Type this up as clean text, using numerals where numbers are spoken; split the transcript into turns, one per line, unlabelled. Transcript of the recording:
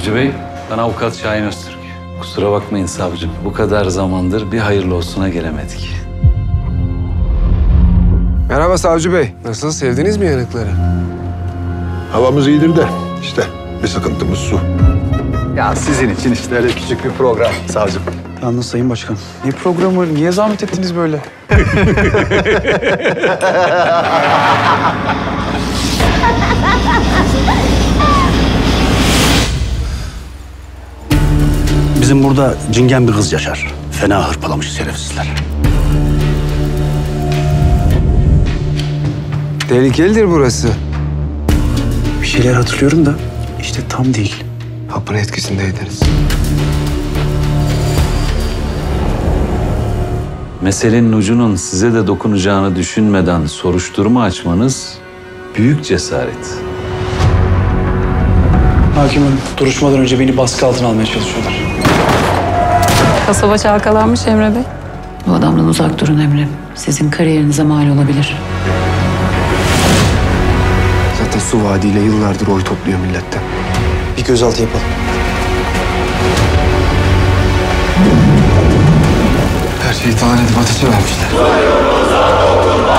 Savcı Bey, ben avukat Şahin Öztürk. Kusura bakmayın savcım, bu kadar zamandır bir hayırlı olsuna gelemedik.
Merhaba Savcı Bey. Nasıl, sevdiniz mi yanıkları?
Havamız iyidir de işte bir sıkıntımız su.
Ya sizin için işte öyle küçük bir program savcım.
Yalnız Sayın Başkan, ne programı, niye zahmet ettiniz böyle?
Bizim burada cingen bir kız yaşar. Fena hırpalamış şerefsizler.
Tehlikelidir burası.
Bir şeyler hatırlıyorum da işte tam değil.
Hapın etkisindeydiniz.
Meselenin ucunun size de dokunacağını düşünmeden soruşturma açmanız büyük cesaret.
Hakimim, duruşmadan önce beni baskı altına almaya çalışıyorlar.
Kasaba çalkalanmış Emre Bey.
Bu adamdan uzak durun Emre. Sizin kariyerinize mal olabilir.
Zaten su vaadiyle yıllardır oy topluyor milletten.
Bir gözaltı yapalım.
Her şeyi talan edip ateşe vermişler.